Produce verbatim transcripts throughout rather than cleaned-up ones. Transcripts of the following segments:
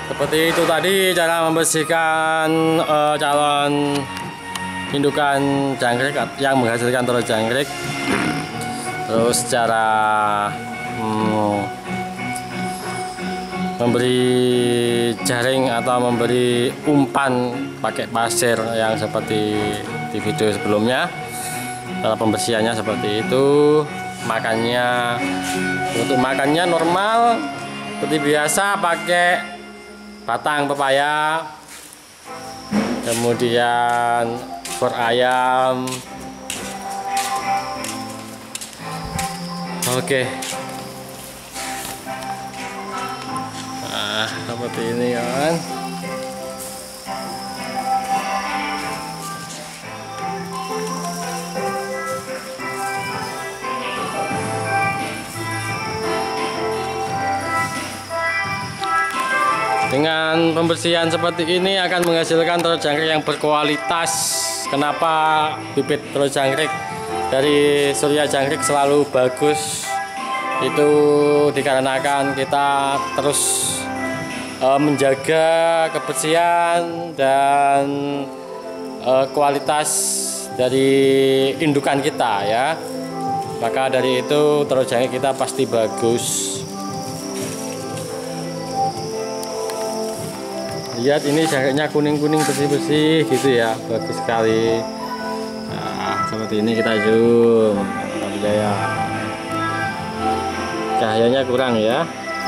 Seperti itu tadi cara membersihkan uh, calon indukan jangkrik yang menghasilkan telur jangkrik. Terus cara hmm, memberi jaring atau memberi umpan pakai pasir yang seperti di video sebelumnya. Cara pembersihannya seperti itu. Makannya, untuk makannya normal seperti biasa, pakai batang pepaya, kemudian ekor ayam. Oke, nah seperti ini kan. Dengan pembersihan seperti ini akan menghasilkan telur jangkrik yang berkualitas. Kenapa bibit telur jangkrik dari Surya Jangkrik selalu bagus? Itu dikarenakan kita terus uh, menjaga kebersihan dan uh, kualitas dari indukan kita ya. Maka dari itu telur jangkrik kita pasti bagus. Lihat ini jangkriknya kuning-kuning bersih-bersih gitu ya, bagus sekali. Nah, seperti ini kita zoom. Ya, cahayanya kurang ya.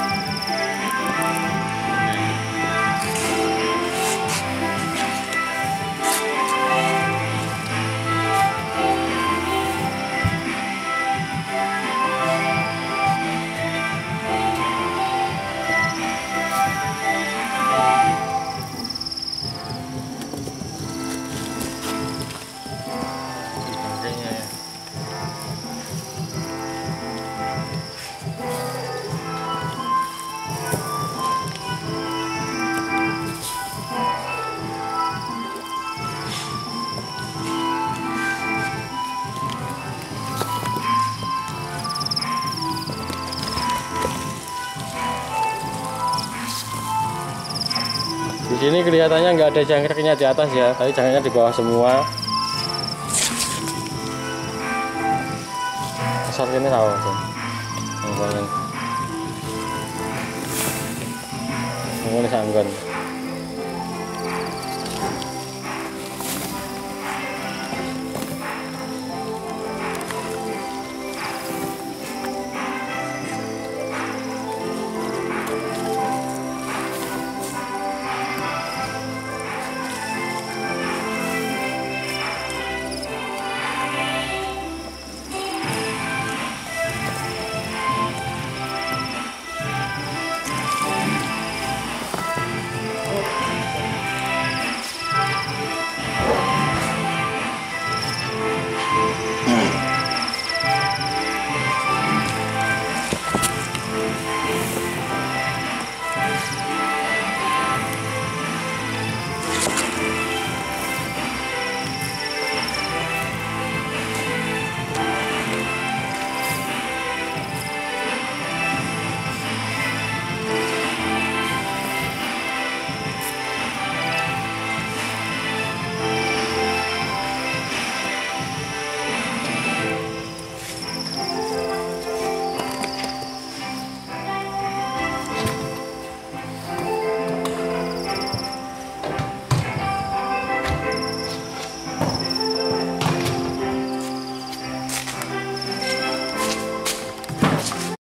Di sini kelihatannya nggak ada jangkriknya di atas ya, tadi jangkriknya di bawah semua. Besar ini tahu sih. Ini sanggon.